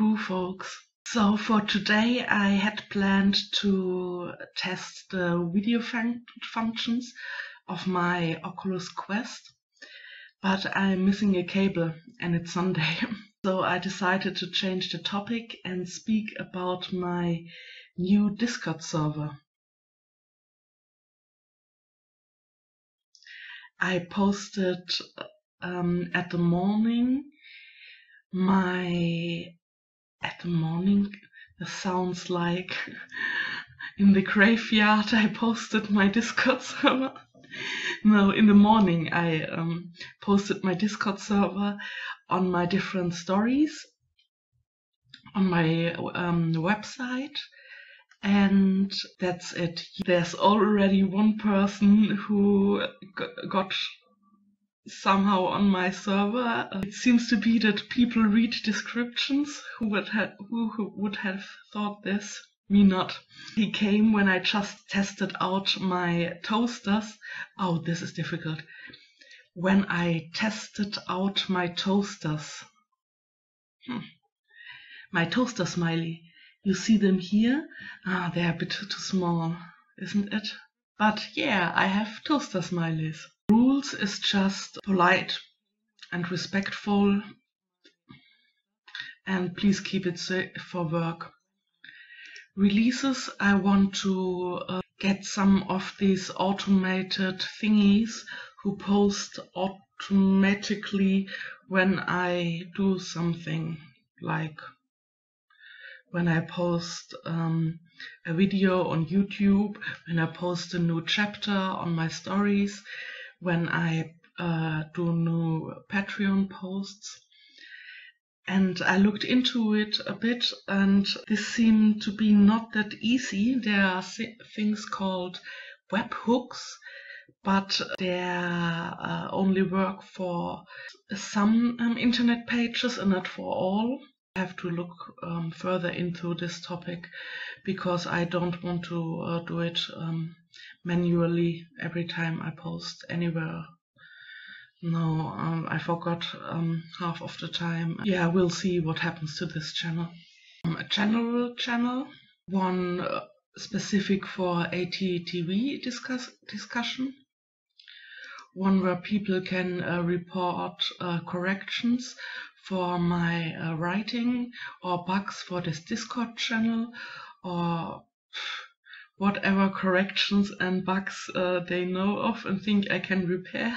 Cuckoo, folks. So for today I had planned to test the video functions of my Oculus Quest, but I'm missing a cable and it's Sunday. So I decided to change the topic and speak about my new Discord server. I posted at the morning, that sounds like in the graveyard. I posted my Discord server. No, in the morning I posted my Discord server on my different stories on my website, and that's it. There's already one person who got somehow on my server. It seems to be that people read descriptions. Who would have thought this? Me not. He came when I just tested out my toasters. Oh, this is difficult. When I tested out my toasters. My toaster smiley. You see them here? Ah, they're a bit too small, isn't it? But yeah, I have toaster smileys. Rules is just polite and respectful, and please keep it safe for work. Releases, I want to get some of these automated thingies who post automatically when I do something, like when I post a video on YouTube, when I post a new chapter on my stories, when I do new Patreon posts. And I looked into it a bit, and this seemed to be not that easy. There are things called webhooks, but they only work for some internet pages and not for all. I have to look further into this topic because I don't want to do it manually every time I post anywhere. No, I forgot half of the time. Yeah, we'll see what happens to this channel. A general channel, one specific for ATTV discussion, one where people can report corrections for my writing, or bugs for this Discord channel, or whatever corrections and bugs they know of and think I can repair.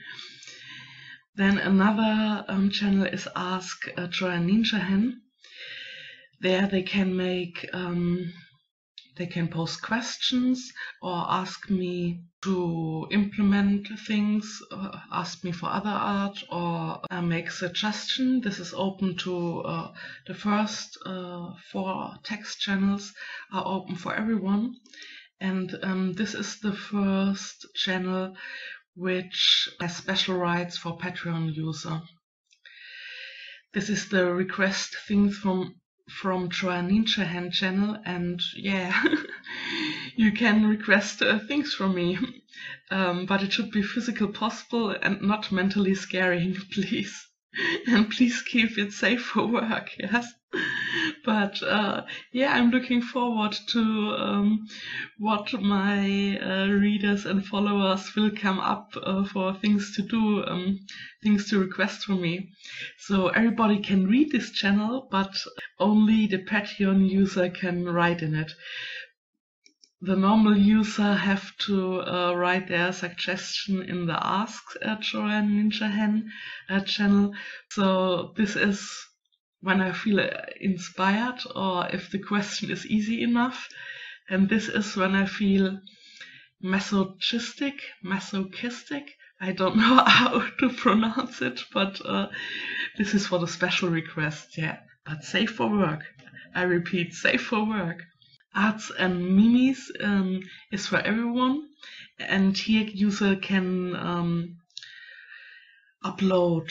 Then another channel is Ask Joanne Ninja Hen. There they can make, they can post questions or ask me to implement things, ask me for other art, or make suggestion. This is open to the first 4 text channels are open for everyone, and this is the first channel which has special rights for Patreon user. This is the request things from Joanne Ninja Hen channel, and yeah, you can request things from me, but it should be physical possible and not mentally scaring, please. And please keep it safe for work, yes? But yeah, I'm looking forward to what my readers and followers will come up for things to do, things to request from me. So everybody can read this channel, but only the Patreon user can write in it. The normal user have to write their suggestion in the Ask Joanne Ninja Hen channel. So this is when I feel inspired, or if the question is easy enough. And this is when I feel masochistic, I don't know how to pronounce it, but this is for the special requests, yeah. But safe for work. I repeat, safe for work. Arts and Minis is for everyone, and here user can upload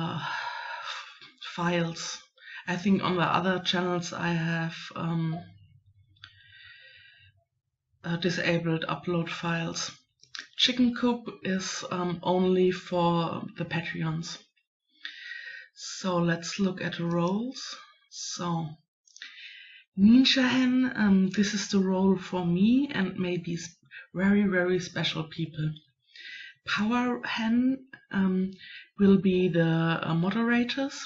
files. I think on the other channels I have disabled upload files. Chicken Coop is only for the Patreons. So let's look at roles. So, Ninja Hen, this is the role for me and maybe very, very special people. Power Hen will be the moderators.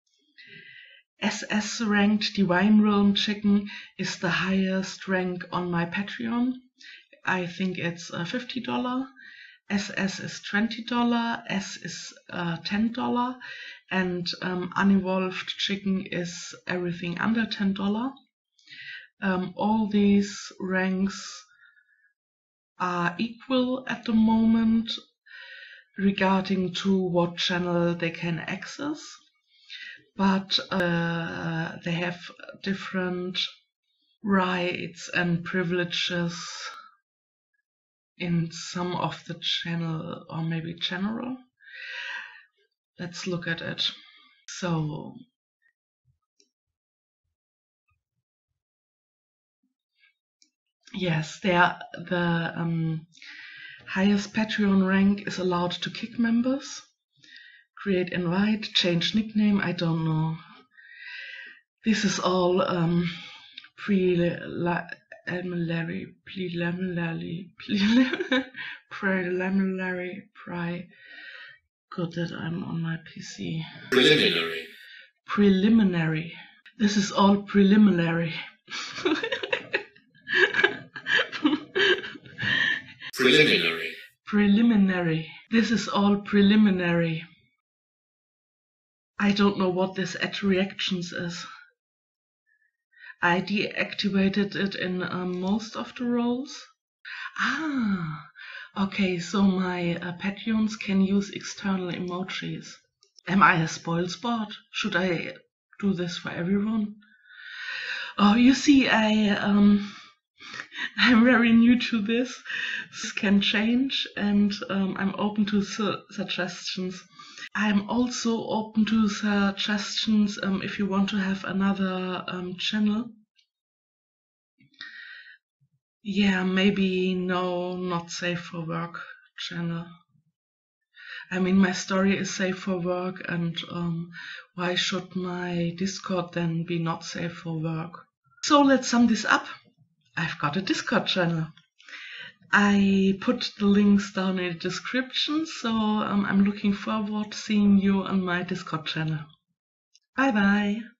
SS ranked Divine Realm Chicken is the highest rank on my Patreon. I think it's $50. SS is $20, S is $10, and unevolved chicken is everything under $10. All these ranks are equal at the moment regarding to what channel they can access, but they have different rights and privileges in some of the channel, or maybe general. Let's look at it. So yes, the highest Patreon rank is allowed to kick members, create invite, change nickname, I don't know. This is all preliminary. Good that I'm on my PC. Preliminary. This is all preliminary. Preliminary. This is all preliminary. I don't know what this add reactions is. I deactivated it in most of the roles. Ah, okay, so my Patreons can use external emojis. Am I a spoilsport? Should I do this for everyone? Oh, you see, I'm very new to this. This can change, and I'm open to suggestions. I'm also open to suggestions if you want to have another channel. Yeah, maybe no, not safe for work channel. I mean, my story is safe for work, and why should my Discord then be not safe for work? So let's sum this up. I've got a Discord channel. I put the links down in the description, so I'm looking forward to seeing you on my Discord channel. Bye bye!